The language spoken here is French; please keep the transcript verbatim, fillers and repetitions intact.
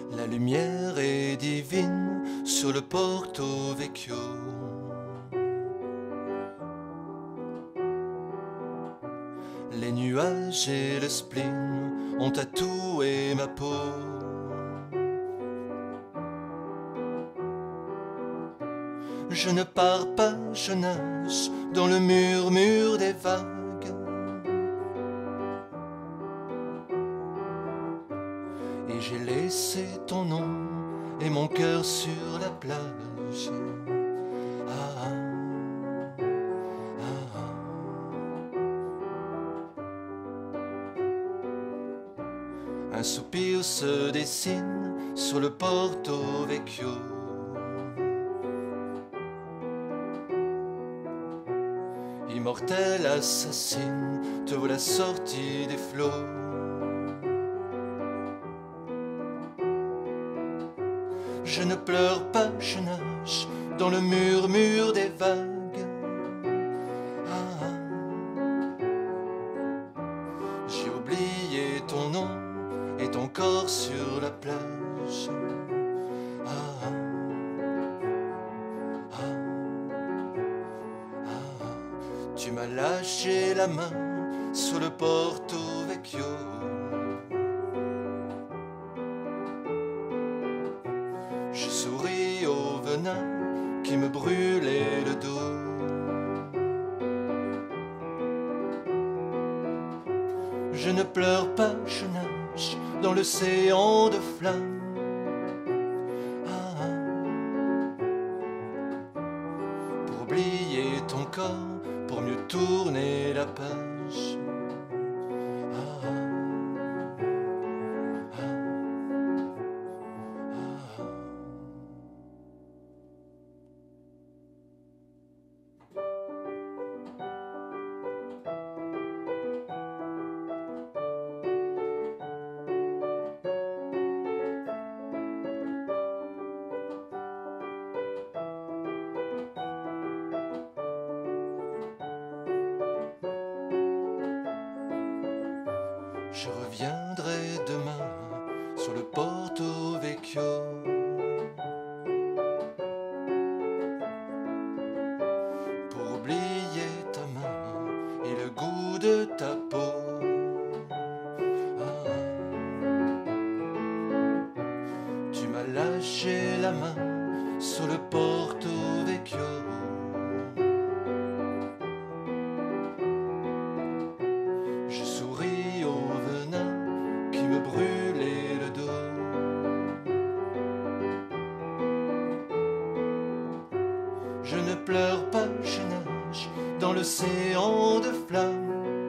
La lumière est divine sur le Porto Vecchio. Les nuages et le spleen ont tatoué ma peau. Je ne pars pas, je nage dans le murmure des vagues. Et j'ai laissé ton nom et mon cœur sur la plage. Ah, ah, ah. Un soupir se dessine sur le Porto Vecchio. Immortelle assassine, te voilà sortie des flots. Je ne pleure pas, je nage dans le murmure des vagues. Ah, ah. J'ai oublié ton nom et ton corps sur la plage. Ah, ah. Ah, ah. Tu m'as lâché la main sur le Porto Vecchio. Je souris au venin qui me brûlait le dos. Je ne pleure pas, je nage dans l'océan de flammes. Ah, ah. Pour oublier ton corps, pour mieux tourner la page. Ah, ah. Je reviendrai demain sur le Porto Vecchio. Pour oublier ta main et le goût de ta peau. Ah, tu m'as lâché la main sur le Porto Vecchio. Je souris au venin qui me brûlait le dos. Je ne pleure pas, je nage dans l'océan de flammes.